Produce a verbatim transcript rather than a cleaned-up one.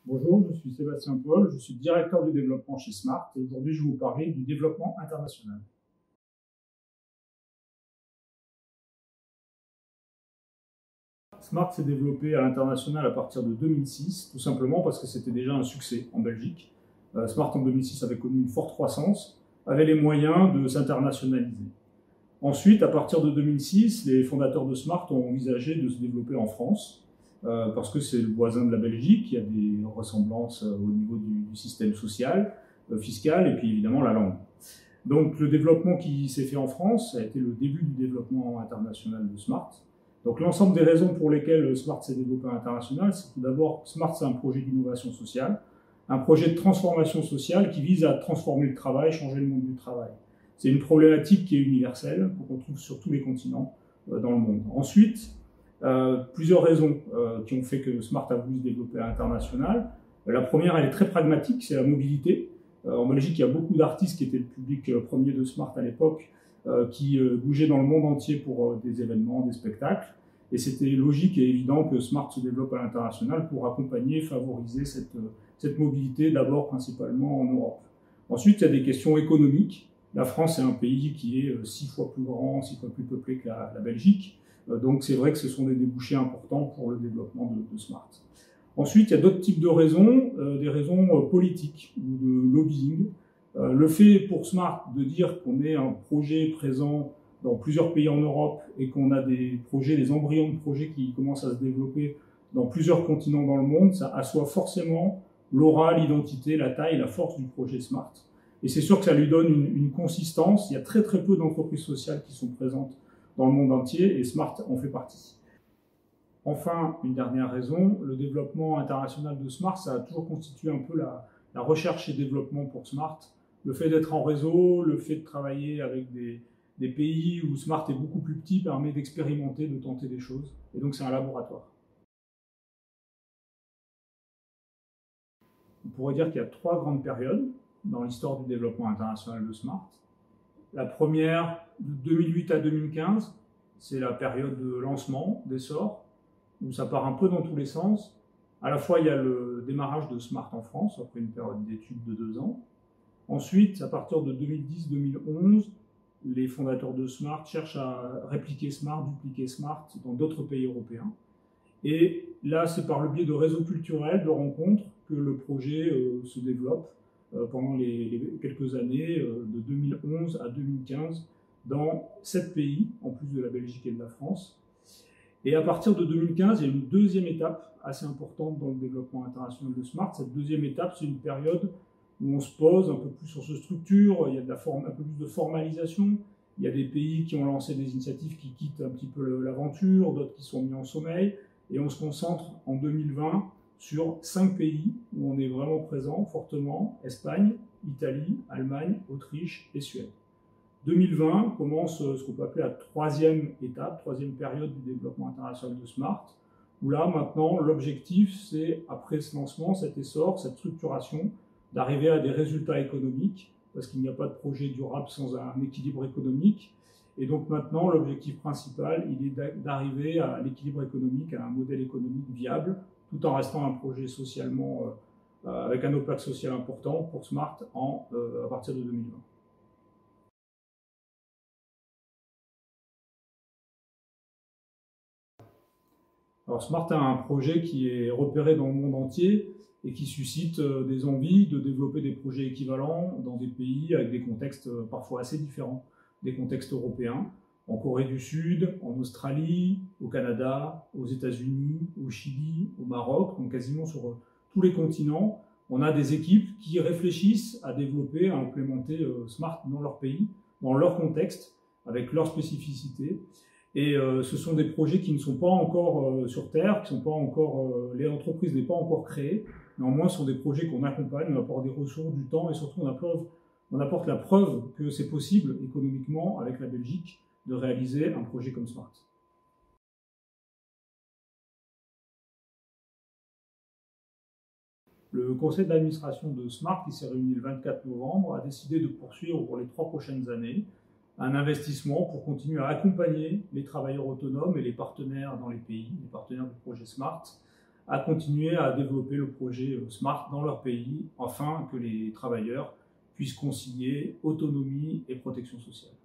Bonjour, je suis Sébastien Paul, je suis directeur du développement chez Smart et aujourd'hui je vais vous parler du développement international. Smart s'est développé à l'international à partir de deux mille six, tout simplement parce que c'était déjà un succès en Belgique. Euh, Smart en deux mille six avait connu une forte croissance, avait les moyens de s'internationaliser. Ensuite, à partir de deux mille six, les fondateurs de Smart ont envisagé de se développer en France, euh, parce que c'est le voisin de la Belgique, il y a des ressemblances euh, au niveau du, du système social, euh, fiscal, et puis évidemment la langue. Donc le développement qui s'est fait en France a été le début du développement international de Smart. Donc l'ensemble des raisons pour lesquelles Smart s'est développé à l'international, c'est tout d'abord Smart, c'est un projet d'innovation sociale, un projet de transformation sociale qui vise à transformer le travail, changer le monde du travail. C'est une problématique qui est universelle, qu'on trouve sur tous les continents euh, dans le monde. Ensuite, euh, plusieurs raisons euh, qui ont fait que Smart a voulu se développer à l'international. La première, elle est très pragmatique, c'est la mobilité. Euh, en Belgique, il y a beaucoup d'artistes qui étaient le public euh, premier de Smart à l'époque, euh, qui euh, bougeaient dans le monde entier pour euh, des événements, des spectacles. Et c'était logique et évident que Smart se développe à l'international pour accompagner, favoriser cette, euh, cette mobilité, d'abord principalement en Europe. Ensuite, il y a des questions économiques. La France est un pays qui est six fois plus grand, six fois plus peuplé que la, la Belgique. Donc c'est vrai que ce sont des débouchés importants pour le développement de, de Smart. Ensuite, il y a d'autres types de raisons, euh, des raisons euh, politiques ou de lobbying. Euh, le fait pour Smart de dire qu'on est un projet présent dans plusieurs pays en Europe et qu'on a des projets, des embryons de projets qui commencent à se développer dans plusieurs continents dans le monde, ça assoit forcément l'aura, l'identité, la taille, la force du projet Smart. Et c'est sûr que ça lui donne une, une consistance. Il y a très très peu d'entreprises sociales qui sont présentes dans le monde entier et Smart en fait partie. Enfin, une dernière raison, le développement international de Smart, ça a toujours constitué un peu la, la recherche et développement pour Smart. Le fait d'être en réseau, le fait de travailler avec des, des pays où Smart est beaucoup plus petit permet d'expérimenter, de tenter des choses. Et donc c'est un laboratoire. On pourrait dire qu'il y a trois grandes périodes dans l'histoire du développement international de Smart. La première, de deux mille huit à deux mille quinze, c'est la période de lancement, d'essor, où ça part un peu dans tous les sens. À la fois, il y a le démarrage de Smart en France, après une période d'études de deux ans. Ensuite, à partir de deux mille dix deux mille onze, les fondateurs de Smart cherchent à répliquer Smart, dupliquer Smart dans d'autres pays européens. Et là, c'est par le biais de réseaux culturels, de rencontres, que le projet euh, se développe euh, pendant les, les quelques années, euh, de deux mille onze à deux mille quinze, dans sept pays, en plus de la Belgique et de la France. Et à partir de deux mille quinze, il y a une deuxième étape assez importante dans le développement international de Smart. Cette deuxième étape, c'est une période où on se pose un peu plus sur ce structure, il y a de la forme, un peu plus de formalisation. Il y a des pays qui ont lancé des initiatives qui quittent un petit peu l'aventure, d'autres qui sont mis en sommeil. Et on se concentre en deux mille vingt sur cinq pays où on est vraiment présent fortement: Espagne, Italie, Allemagne, Autriche et Suède. deux mille vingt commence ce qu'on peut appeler la troisième étape, troisième période du développement international de Smart, où là maintenant l'objectif c'est, après ce lancement, cet essor, cette structuration, d'arriver à des résultats économiques, parce qu'il n'y a pas de projet durable sans un équilibre économique. Et donc maintenant, l'objectif principal, il est d'arriver à l'équilibre économique, à un modèle économique viable, tout en restant un projet socialement, euh, avec un impact social important pour Smart en, euh, à partir de deux mille vingt. Alors Smart a un projet qui est repéré dans le monde entier et qui suscite des envies de développer des projets équivalents dans des pays avec des contextes parfois assez différents, des contextes européens, en Corée du Sud, en Australie, au Canada, aux États-Unis, au Chili, au Maroc, donc quasiment sur tous les continents. On a des équipes qui réfléchissent à développer, à implémenter Smart dans leur pays, dans leur contexte, avec leurs spécificités. Et euh, ce sont des projets qui ne sont pas encore euh, sur Terre, qui sont pas encore, euh, les entreprises n'est pas encore créées. Néanmoins, ce sont des projets qu'on accompagne, on apporte des ressources, du temps, et surtout on apporte, on apporte la preuve que c'est possible économiquement avec la Belgique de réaliser un projet comme Smart. Le conseil d'administration de Smart, qui s'est réuni le vingt-quatre novembre, a décidé de poursuivre pour les trois prochaines années un investissement pour continuer à accompagner les travailleurs autonomes et les partenaires dans les pays, les partenaires du projet Smart, à continuer à développer le projet Smart dans leur pays, afin que les travailleurs puissent concilier autonomie et protection sociale.